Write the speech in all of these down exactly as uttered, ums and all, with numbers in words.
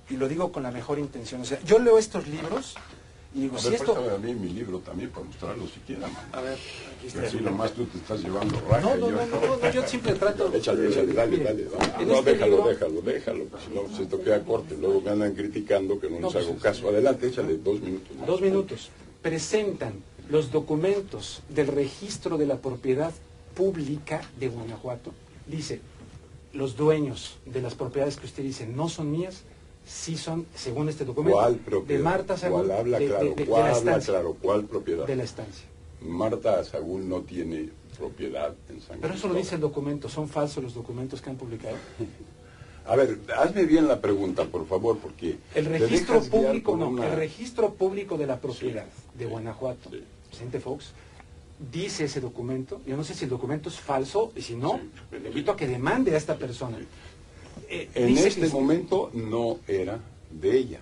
y lo digo con la mejor intención, o sea, yo leo estos libros y digo, A si ver, esto... préstame a mí mi libro también para mostrarlo siquiera, man. A ver, aquí está. Así nomás tú te estás llevando raja. No, no, y yo... no, no, no, yo siempre trato... Échale, échale, dale, Mire, dale. dale. en No, este déjalo, libro- déjalo, déjalo. Si no, pues esto queda corte. Luego me andan criticando que no, No, les pues, hago caso. Adelante, échale dos minutos. ¿no? Dos minutos. Presentan los documentos del registro de la propiedad pública de Guanajuato. Dice, los dueños de las propiedades que usted dice no son mías, sí son, según este documento, ¿Cuál propiedad? de Marta Sagún, ¿Cuál habla de, claro? de- de- de ¿Cuál la habla estancia. claro? ¿Cuál propiedad? De la estancia. Marta Sagún no tiene propiedad en San Pero eso lo Cristóbal. dice el documento. ¿Son falsos los documentos que han publicado? A ver, hazme bien la pregunta, por favor, porque... El te registro dejas guiar público, por no, una- el registro público de la propiedad Sí, de sí, Guanajuato, sí. Vicente Fox, dice ese documento. Yo no sé si el documento es falso, y si no, Sí. le invito a que demande a esta persona. Eh, En dice este que- momento no era de ella.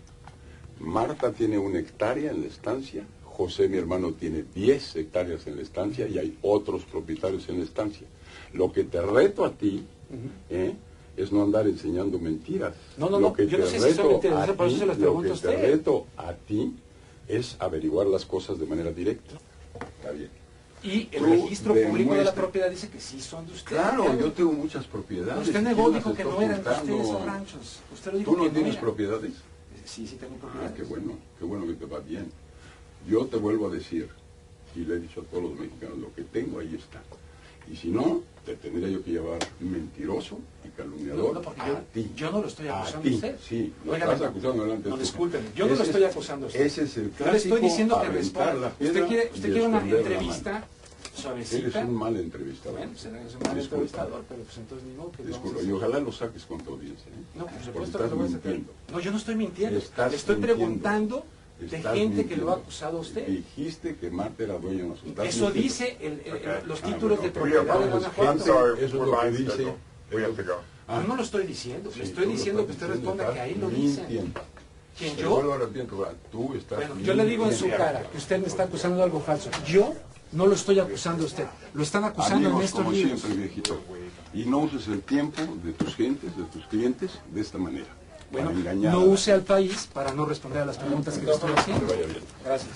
Marta tiene una hectárea en la estancia, José, mi hermano, tiene diez hectáreas en la estancia y hay otros propietarios en la estancia. Lo que te reto a ti, ¿eh? es no andar enseñando mentiras. No, no, lo no, que yo te no sé si son reto mentiras, a por eso ti- se las lo pregunto que a usted. te reto a ti es averiguar las cosas de manera directa. Está bien. Y el Tú registro público de la demuestra- propiedad dice que sí son de usted. Claro, yo tengo muchas propiedades. Usted ¿y negó, quién dijo las que está no eran de usted ocultando? esos ranchos. Usted lo dijo ¿Tú no que no tienes eran. propiedades? Sí, sí tengo Ah, propiedades. qué bueno, qué bueno que te va bien. Yo te vuelvo a decir, y le he dicho a todos los mexicanos, lo que tengo ahí está. Y si no, te tendría yo que llevar mentiroso y calumniador No, no, porque a yo, ti. yo no lo estoy A acusando ti, a usted. sí, lo Óigame, estás acusando delante no, de tu- discúlpeme, yo no lo Ese estoy es- acusando a usted. Ese es el Yo le clásico, estoy diciendo que aventar responda. la piedra Usted quiere, y usted quiere una esconder la entrevista mano. suavecita. Eres un mal entrevistador. Bueno, pues eres un mal Disculpa. entrevistador, pero pues entonces ni modo que vamos a Disculpa, hacer. y ojalá lo saques con tu audiencia. ¿eh? No, por Porque supuesto que estás lo voy a sacar. mintiendo. No, yo no estoy mintiendo. Estás Le estoy mintiendo. preguntando de Estás gente que lo ha mintiendo. acusado a usted. Dijiste que Marta era dueña de nosotros. Estás Eso mintiendo. dice el- el- el- los Ah, títulos bueno, de ok. propiedad de Pues, Guanajuato. gente, Sorry, eso es we're lo que behind dice. schedule. We have to go. Ah, Yo no lo estoy diciendo, le sí, estoy tú lo diciendo que estás usted diciendo, responda que estás ahí lo dice. mintiendo. ¿Quién, Te yo? vuelvo a repetir, tú estás Bueno, yo le digo en su mintiendo. cara que usted me está acusando de algo falso. Yo no lo estoy acusando a usted. Lo están acusando Amigos, en estos como libros. siempre, viejito. Y no uses el tiempo de tus gentes, de tus clientes, de esta manera. Bueno, para engañar. no use al país para no responder a las preguntas que le estoy haciendo. Que vaya bien. Gracias.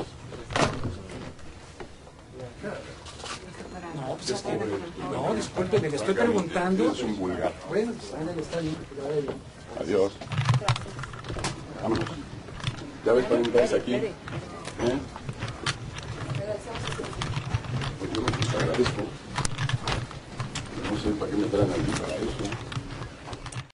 No, pues es que, no, discúlpeme, le estoy preguntando. Eres un vulgar. Bueno, pues ándale, está bien, que le vaya bien. Adiós. Vámonos. ¿Ya ves para entrar aquí? ¿Eh? Pues yo no te agradezco. No sé para qué me traen aquí para eso.